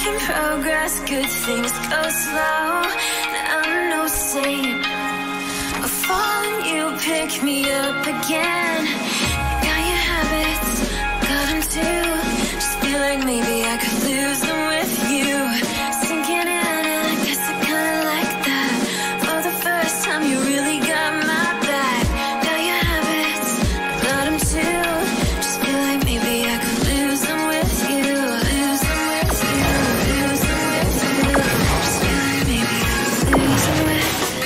making progress, good things go slow. And I'm no saint. I fall and you pick me up again. You got your habits, got them too. Just feel like maybe I could lose them with you. Sinking in, and I guess I kinda like that. For the first time, you really got my back. Got your habits, got them too. Just feel like maybe I could lose them with you. Lose them with you, lose them with you. Just feel like maybe I could lose them with you.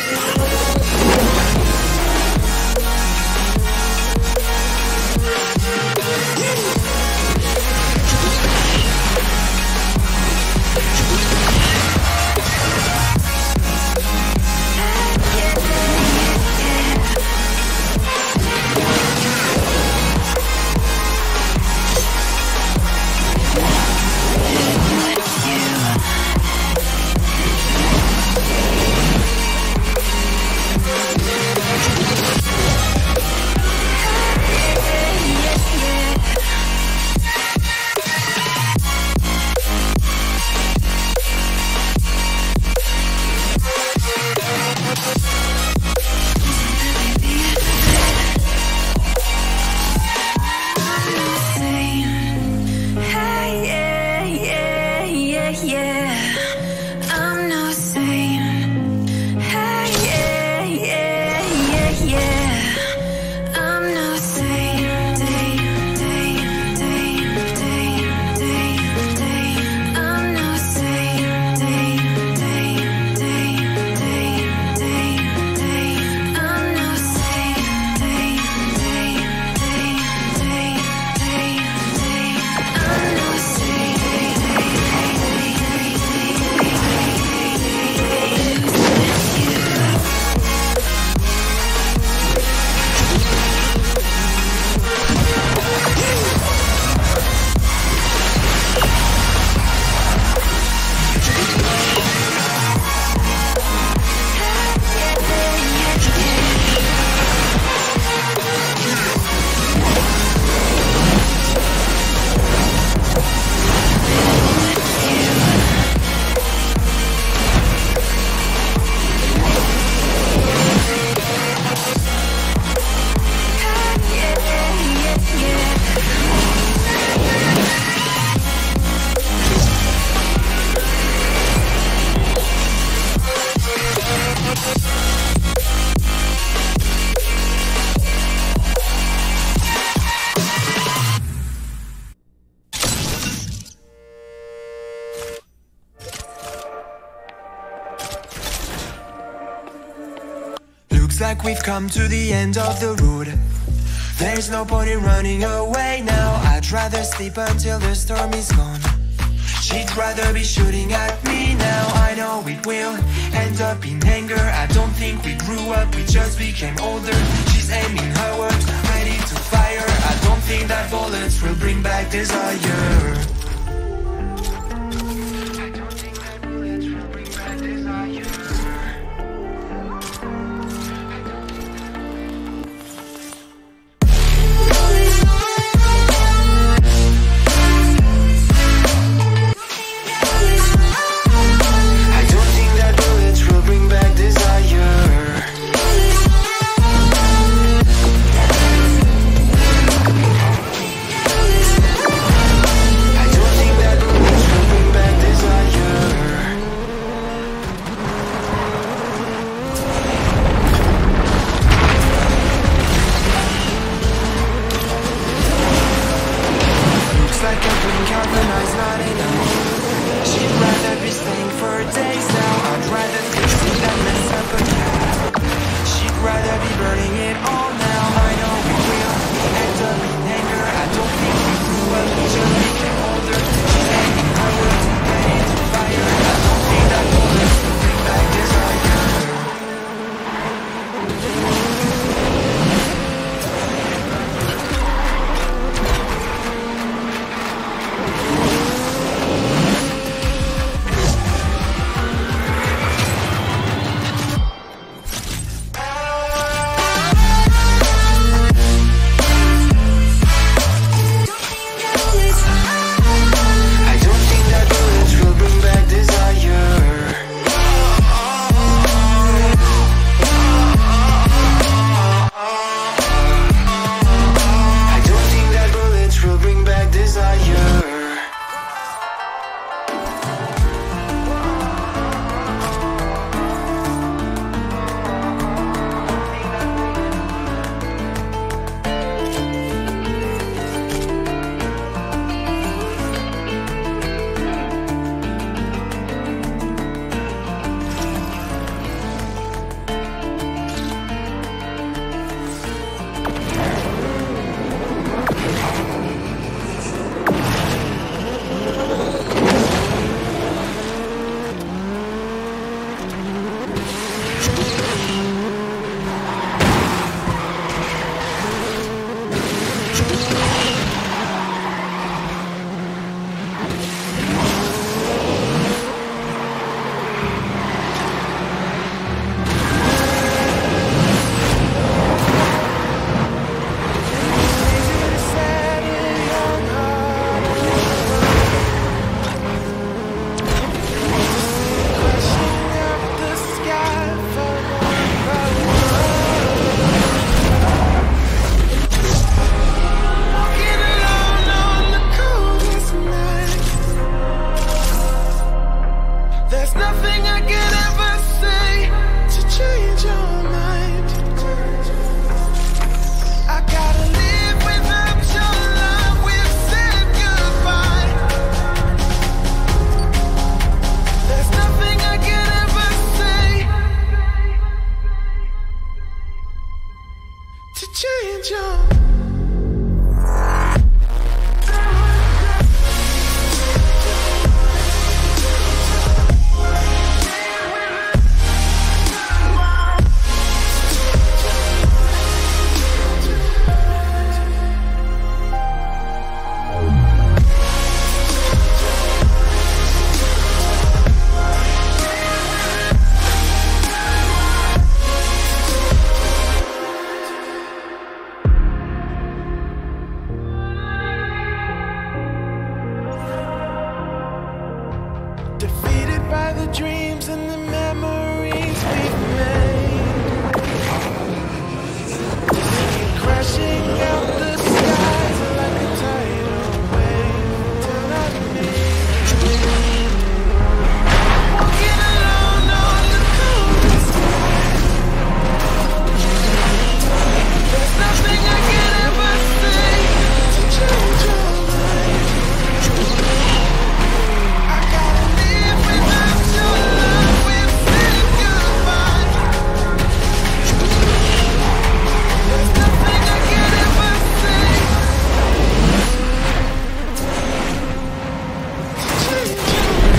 Like we've come to the end of the road. There's no point in running away now. I'd rather sleep until the storm is gone. She'd rather be shooting at me now. I know it will end up in anger. I don't think we grew up, we just became older. She's aiming her words, ready to fire. I don't think that bullets will bring back desire. I to change up. Defeated by the dreams and the memories we've made, crashing out the skies like a tidal wave till I meet. Walking alone on the coast, there's nothing I can ever say to change your mind. I gotta live without your love, we're saying goodbye. There's nothing I can ever say to change you.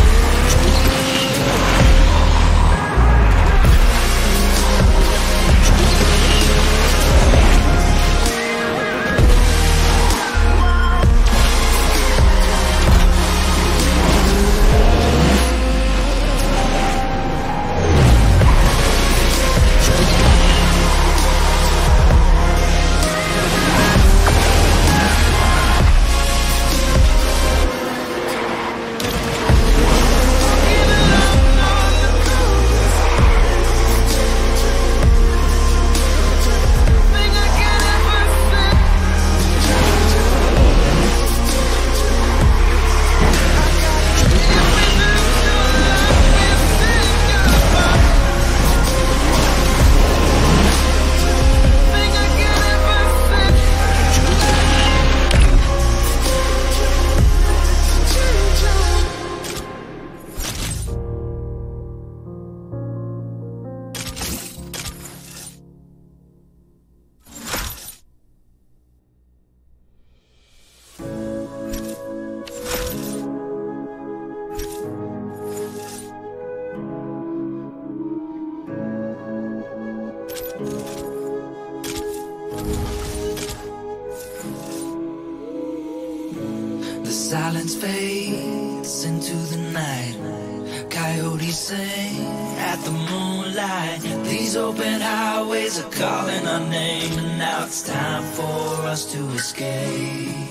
The silence fades into the night. Coyotes sing at the moonlight. These open highways are calling our name, and now it's time for us to escape.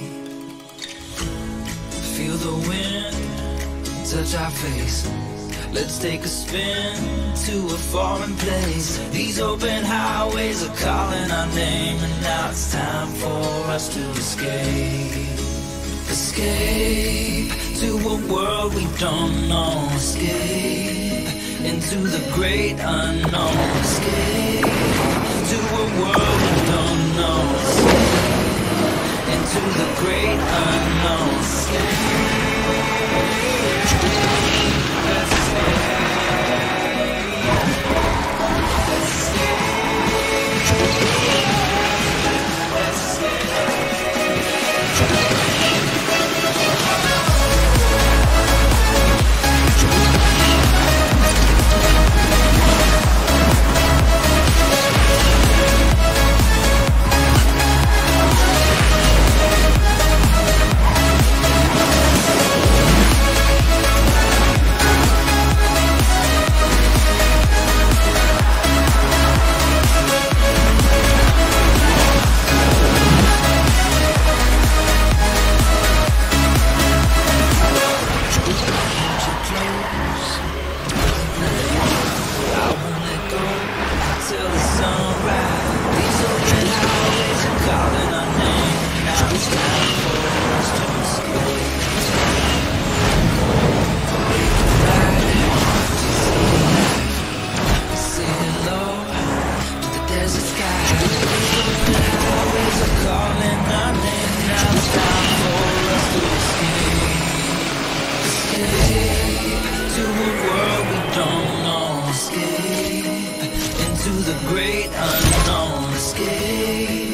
Feel the wind touch our face. Let's take a spin to a foreign place. These open highways are calling our name, and now it's time for us to escape. Escape to a world we don't know. Escape into the great unknown. Escape to a world we don't know. Escape into the great unknown. Escape. Let's the great unknown. Escape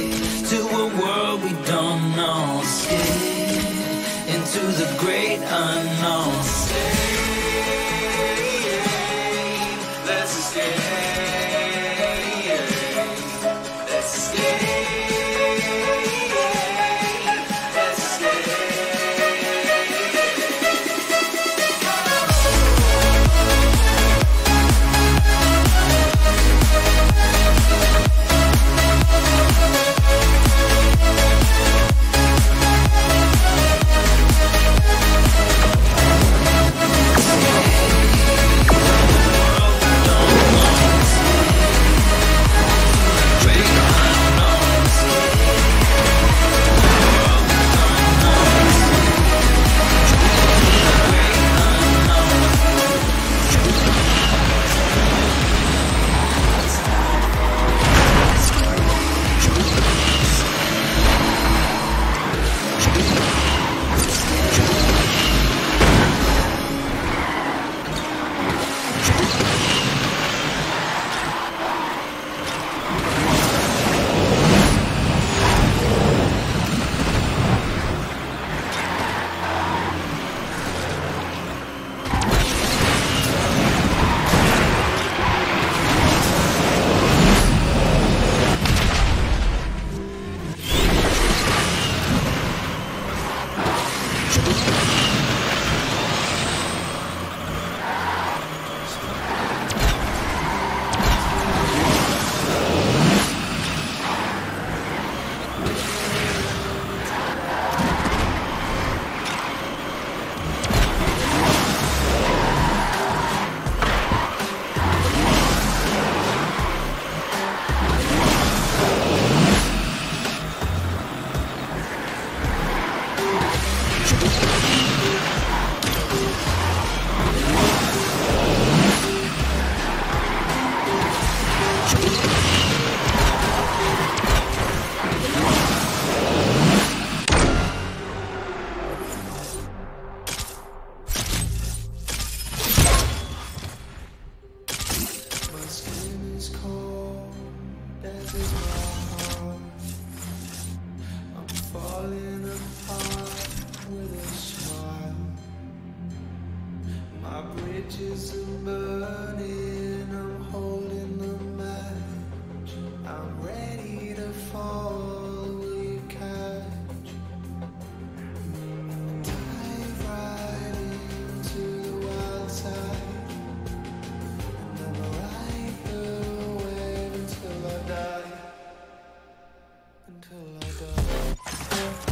until I die.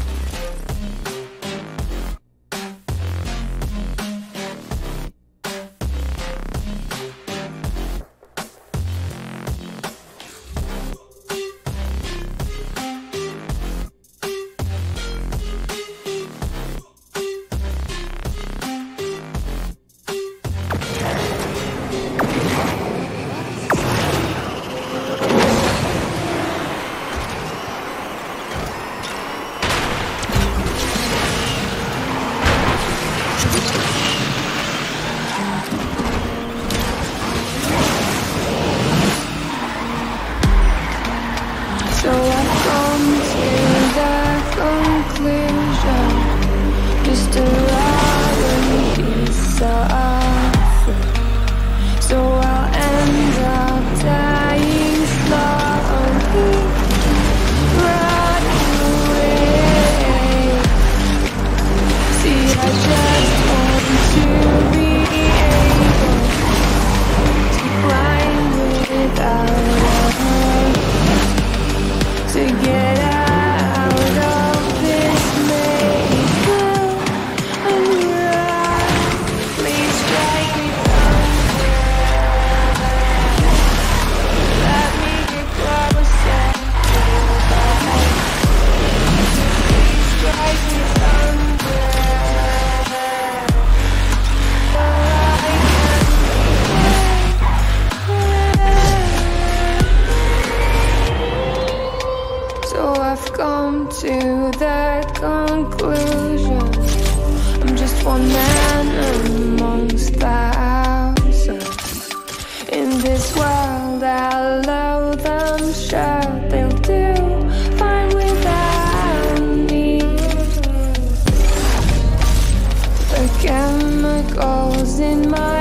So I've come to the conclusion, just a rotten piece of fruit. So I'll end up dying slowly, running away. See, I just want to be able to climb without to get out of this maze and run. Please strike me somewhere. Let me get closer to the light. Please strike me somewhere so I can. So I've come to the conclusion, I'm just one man amongst thousands. In this world I love them, sure they'll do fine without me. The chemicals in my